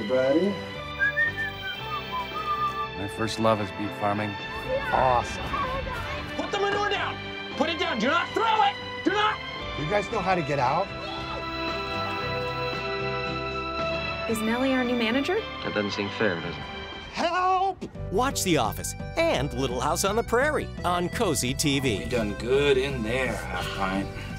everybody. My first love is beef farming. Awesome. Put the manure down! Put it down! Do not throw it! Do not! You guys know how to get out? Is Nellie our new manager? That doesn't seem fair, does it? Help! Watch The Office and Little House on the Prairie on COZI TV. We done good in there, Half Pint.